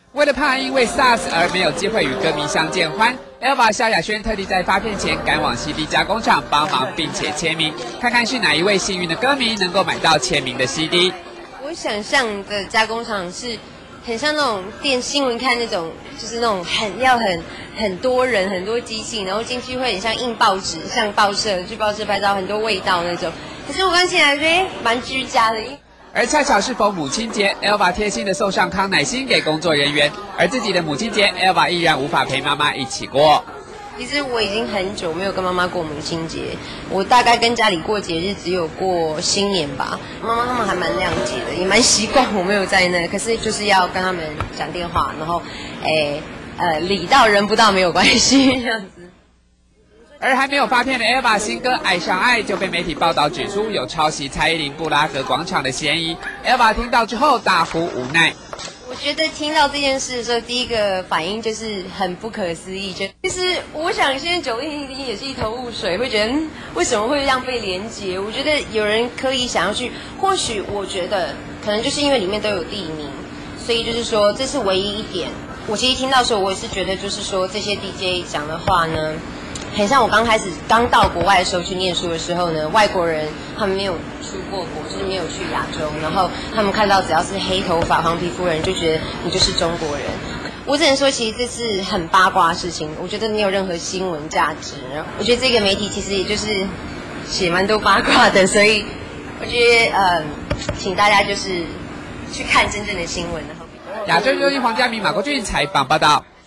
为了怕因为 SARS 而没有机会与歌迷相见欢 ，Elva 萧亚轩特地在发片前赶往 CD 加工厂帮忙，并且签名，看看是哪一位幸运的歌迷能够买到签名的 CD。 我想象的加工厂是很像那种新闻看那种，就是那种很多人很多机器，然后进去会很像印报纸，像报社去报社拍照，很多味道那种。可是我刚进来觉得蛮居家的。 而恰巧适逢母亲节 ，Elva 贴心的送上康乃馨给工作人员，而自己的母亲节 ，Elva 依然无法陪妈妈一起过。 其实我已经很久没有跟妈妈过母亲节，我大概跟家里过节日只有过新年吧。妈妈他们还蛮谅解的，也蛮习惯我没有在那，可是就是要跟他们讲电话，然后礼到人不到没有关系这样子。 而还没有发片的 Elva 新歌《爱上爱》就被媒体报道指出有抄袭蔡依林布拉格广场的嫌疑。Elva 听到之后大呼无奈。 我觉得听到这件事的时候，第一个反应就是很不可思议。就是我想现在911一定也是一头雾水，会觉得为什么会这样被连结？我觉得有人刻意想要去，或许我觉得可能就是因为里面都有地名，所以就是说这是唯一一点。我其实听到的时候，我也是觉得就是说这些 DJ 讲的话呢。很像我刚到国外的时候去念书的时候呢，外国人他们没有出过国，就是没有去亚洲，然后他们看到只要是黑头发、黄皮肤人，就觉得你就是中国人。我只能说，其实这是很八卦的事情，我觉得没有任何新闻价值。我觉得这个媒体其实也就是写蛮多八卦的，所以我觉得请大家就是去看真正的新闻。 亚洲优音黄家明、马国俊采访报道。